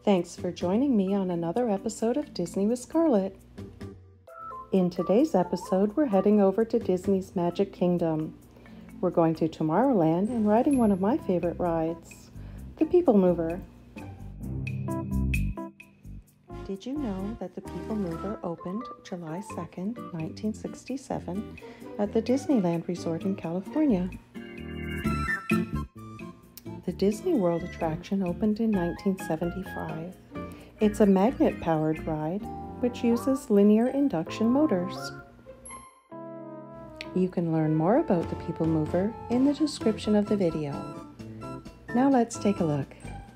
Thanks for joining me on another episode of Disney with Scarlett. In today's episode, we're heading over to Disney's Magic Kingdom. We're going to Tomorrowland and riding one of my favorite rides, the People Mover. Did you know that the People Mover opened July 2nd, 1967 at the Disneyland Resort in California? The Disney World attraction opened in 1975. It's a magnet-powered ride, which uses linear induction motors. You can learn more about the People Mover in the description of the video. Now let's take a look.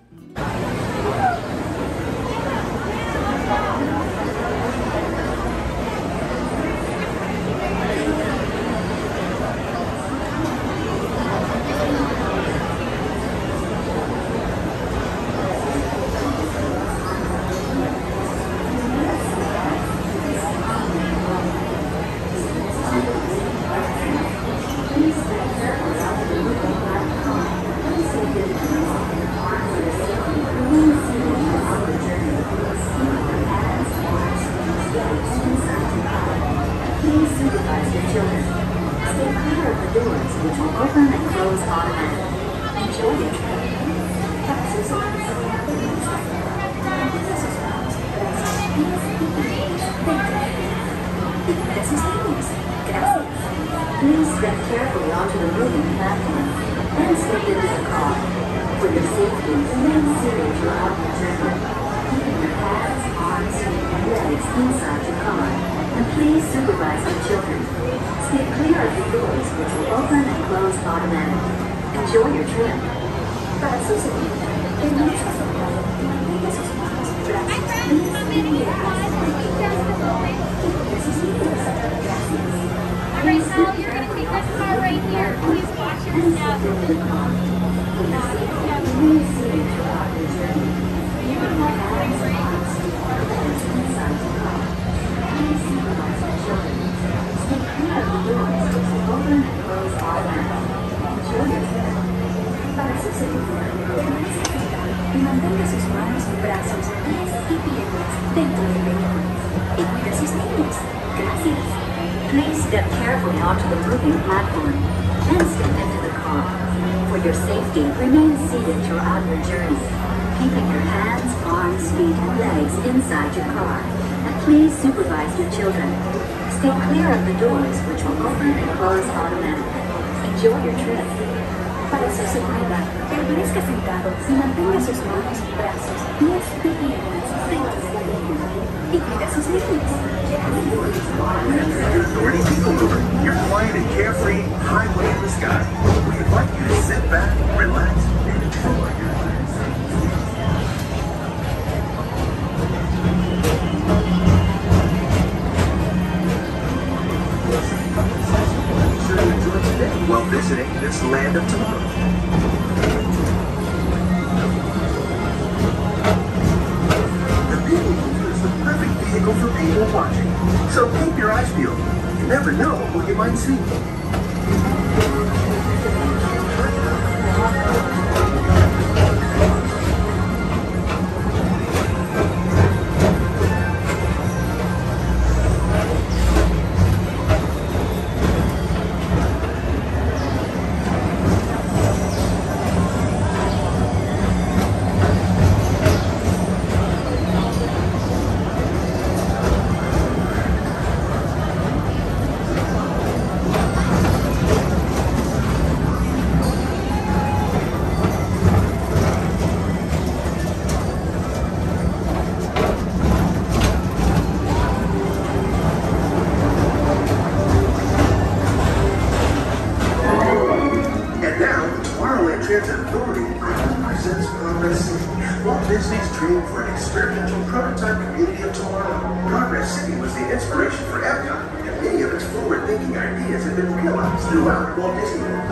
Please step carefully onto the moving platform and step into the car. For your safety, remain seated throughout your journey, keeping your hands, arms, feet, and legs inside your car. And please supervise your children. Stay clear of the doors, which will open and close automatically. Enjoy your trip. Para su seguridad, permanezca sentado y mantenga sus manos y brazos bien extendidos. Alright, Sal, you're going to take this car right here. Please watch your step. You would want y mantenga sus manos y brazos, pies y piernas dentro del vehículo. Y cuida a sus niños. Gracias. Please step carefully onto the moving platform and step into the car. For your safety, remain seated throughout your journey, keeping your hands, arms, feet, and legs inside your car. And please supervise your children. Stay clear of the doors, which will open and close automatically. Enjoy your trip. Para su seguridad, permanezca sentado y mantenga sus manos, brazos, pies y piernas dentro del vehículo. Y cuida a sus niños. Authority People Mover, your quiet and carefree highway in the sky. We invite you to sit back, relax, and enjoy your life. Be sure to enjoy today while visiting this land of tomorrow. The People Mover is the perfect vehicle for people watching. So keep your eyes peeled. You never know who you might see. Walt Disney's dream for an experimental prototype community of tomorrow. Progress City was the inspiration for Epcot, and many of its forward-thinking ideas have been realized throughout Walt Disney World.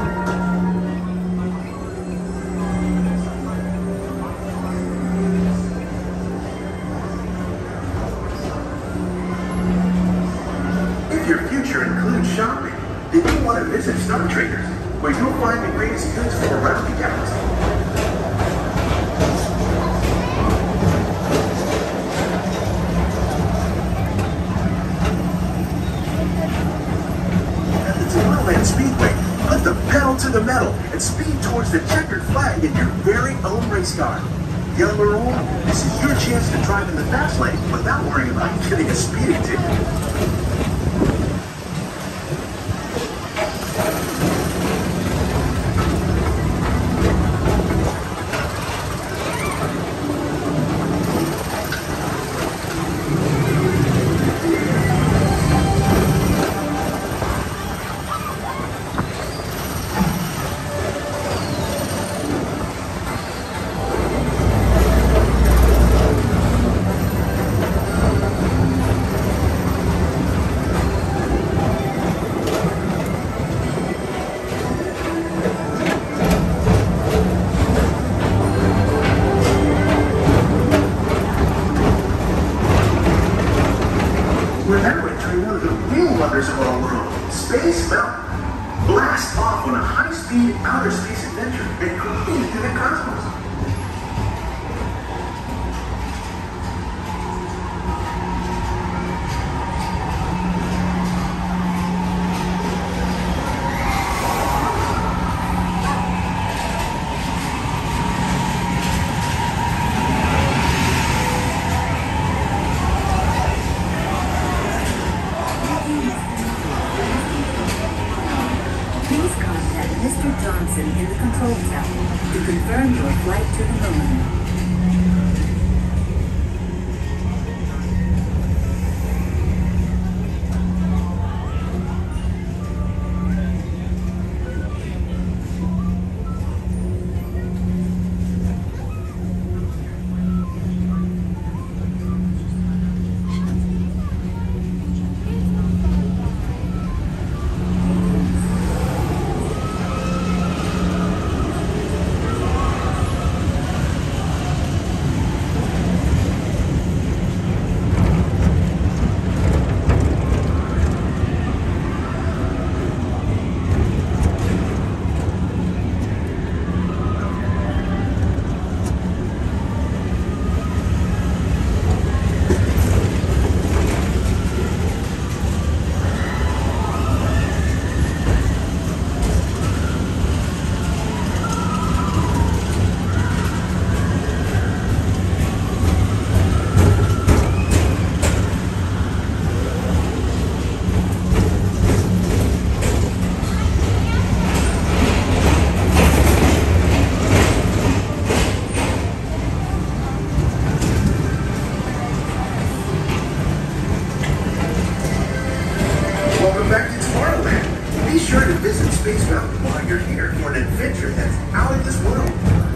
If your future includes shopping, then you'll want to visit Star Traders, where you'll find the greatest goods from around the galaxy. and speed towards the checkered flag in your very own race car. Young or old, this is your chance to drive in the fast lane without worrying about getting a speeding ticket. We're now entering one of the real wonders of our world, Space Mountain. Blast off on a high-speed outer space adventure and cruise through the cosmos. Please contact Mr. Johnson in the control tower to confirm your flight to the moon. Welcome back to Tomorrowland. Be sure to visit Space Mountain while you're here for an adventure that's out of this world.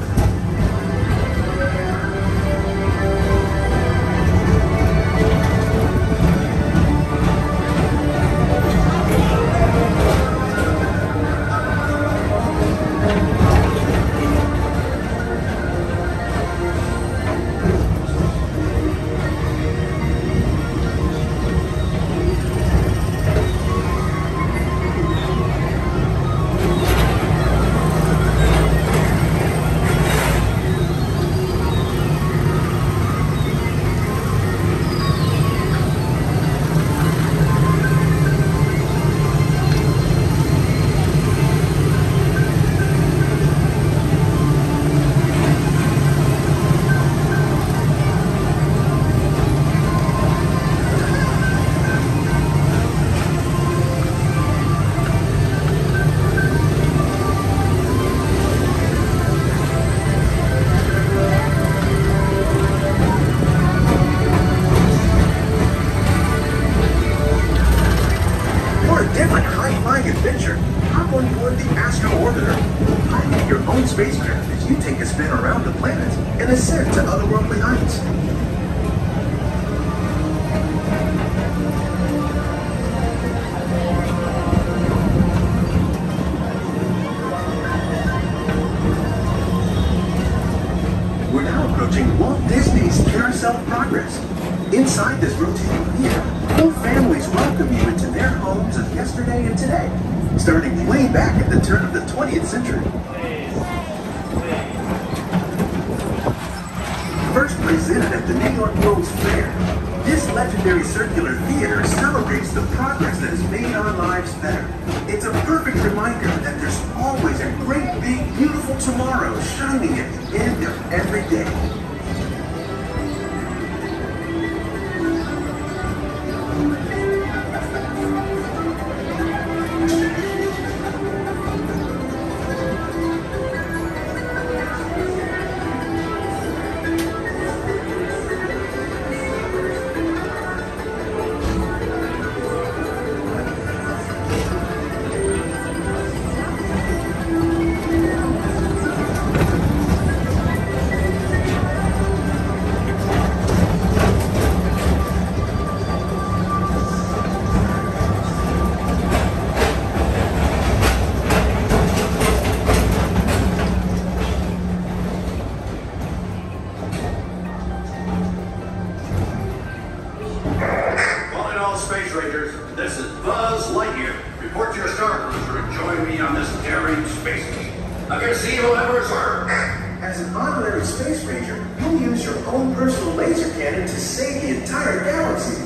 Adventure, hop on board the Astro Orbiter. Pilot your own spacecraft as you take a spin around the planet and ascend to otherworldly heights. We're now approaching Walt Disney's Carousel of Progress. Inside this rotating theater, whole families welcome you into their homes of yesterday and today, starting way back at the turn of the 20th century. First presented at the New York World's Fair, This legendary circular theater celebrates the progress that has made our lives better. It's a perfect reminder that there's always a great, big, beautiful tomorrow shining at the end of every day. Space Rangers, this is Buzz Lightyear. Report to your star cruiser and join me on this daring space mission. I can see you ever, sir. As an honorary space ranger, you'll use your own personal laser cannon to save the entire galaxy.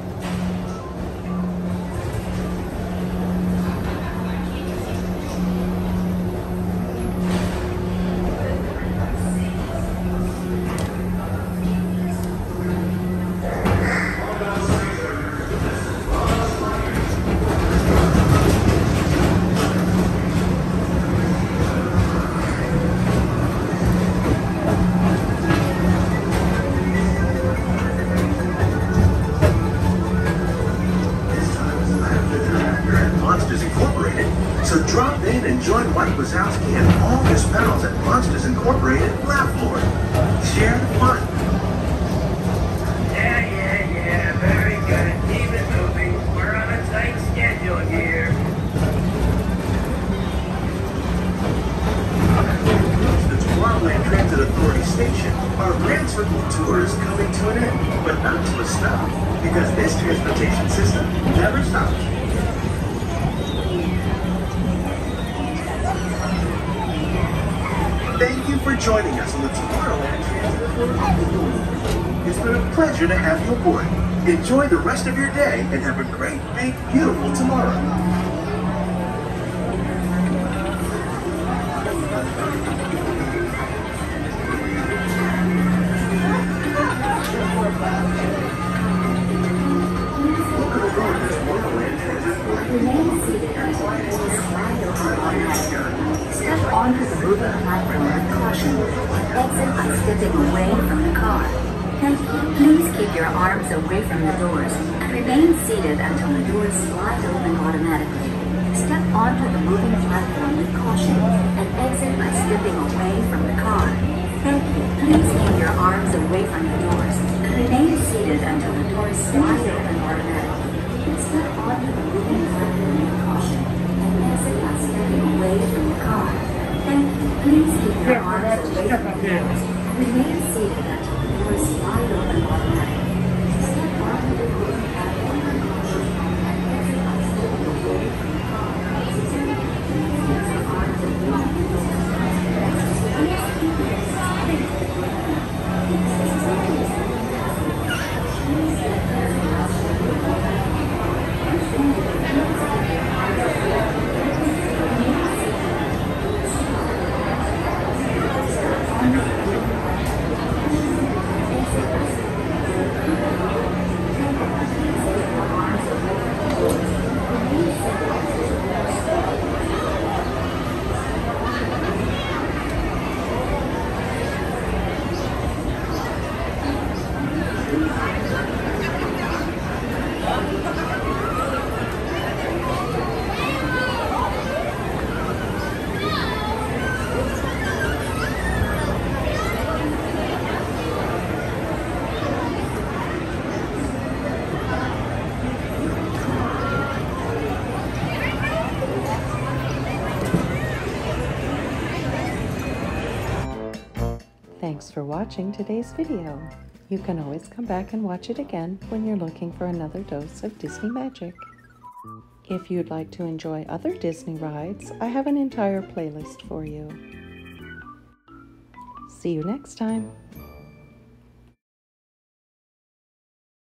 So drop in and join Mike Wazowski and all his pals at Monsters Incorporated Laugh Floor. Share the fun. Yeah, very good. Keep it moving. We're on a tight schedule here. The Tomorrowland Transit Authority station, our grand circle tour is coming to an end, but not to a stop, because this transportation system never stops. Thank you for joining us on the Tomorrowland Transit Authority. It's been a pleasure to have you aboard. Enjoy the rest of your day and have a great, big, beautiful tomorrow. Step onto the moving platform with caution. Exit by stepping away from the car. And please keep your arms away from the doors and remain seated until the doors slide open automatically. Step onto the moving platform with caution and exit by stepping away from the car. Thank you. Please keep your arms away from the doors and remain seated until the doors slide open automatically. Step onto the moving platform with caution and exit by stepping away from the car. Thank you. Please keep your arms away from the doors and remain seated until the doors slide open automatically. Step onto the moving platform with caution and exit by stepping away from the car. Please keep your arms away from the doors. Thanks for watching today's video. You can always come back and watch it again when you're looking for another dose of Disney magic. If you'd like to enjoy other Disney rides, I have an entire playlist for you. See you next time.